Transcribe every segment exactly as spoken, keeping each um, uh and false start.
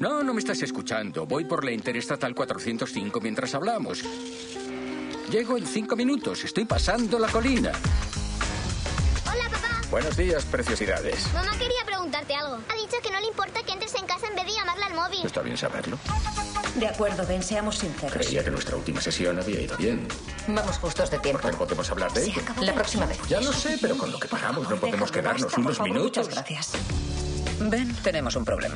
No, no me estás escuchando. Voy por la Interestatal cuatrocientos cinco mientras hablamos. Llego en cinco minutos. Estoy pasando la colina. Hola, papá. Buenos días, preciosidades. Mamá quería preguntarte algo. Ha dicho que no le importa que entres en casa en vez de llamarla al móvil. Está bien saberlo. De acuerdo, Ben, seamos sinceros. Creía que nuestra última sesión había ido bien. Vamos justos de tiempo. ¿Por qué no podemos hablar de ello? La próxima vez. Ya lo sé, pero con lo que pagamos no podemos Déjalo, quedarnos basta, por unos favor, minutos. Muchas gracias. Ben, tenemos un problema.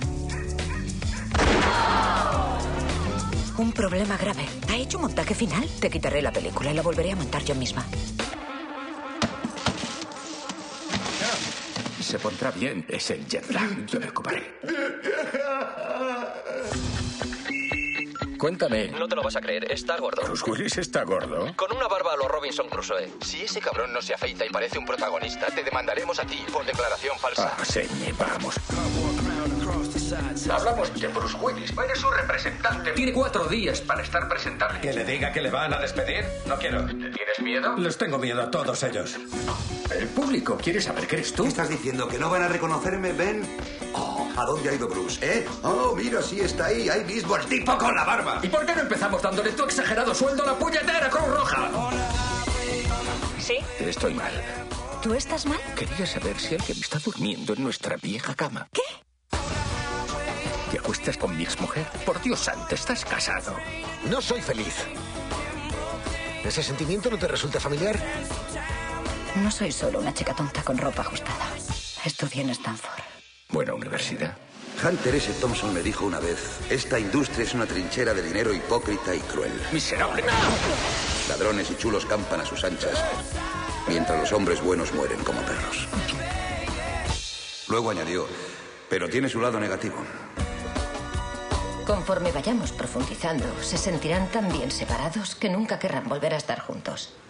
Un problema grave. ¿Ha hecho un montaje final? Te quitaré la película y la volveré a montar yo misma. Se pondrá bien. Es el jet lag. Yo me ocuparé. Cuéntame. No te lo vas a creer, está gordo. ¿Bruce Willis está gordo? Con una barba a los Robinson Crusoe. Si ese cabrón no se afeita y parece un protagonista, te demandaremos a ti por declaración falsa. Ah, señe, vamos. Hablamos de Bruce Willis. Eres su representante. Tiene cuatro días para estar presentable. ¿Que le diga que le van a despedir? No quiero. ¿Tienes miedo? Les tengo miedo a todos ellos. El público quiere saber que eres tú. ¿Qué estás diciendo? ¿Que no van a reconocerme, Ben? Oh, ¿a dónde ha ido Bruce, eh? Oh, mira, sí está ahí. Ahí mismo el tipo con la barba. ¿Y por qué no empezamos dándole tu exagerado sueldo a la puñetera Cruz Roja? ¿Sí? Estoy mal. ¿Tú estás mal? Quería saber si alguien está durmiendo en nuestra vieja cama. ¿Qué? ¿Te acuestas con mi exmujer? Por Dios santo, estás casado. No soy feliz. ¿Ese sentimiento no te resulta familiar? No soy solo una chica tonta con ropa ajustada. Estudié en Stanford. Buena universidad. Hunter S. Thompson me dijo una vez, esta industria es una trinchera de dinero hipócrita y cruel. Miserable. Ladrones y chulos campan a sus anchas, mientras los hombres buenos mueren como perros. Luego añadió, pero tiene su lado negativo. Conforme vayamos profundizando, se sentirán tan bien separados que nunca querrán volver a estar juntos.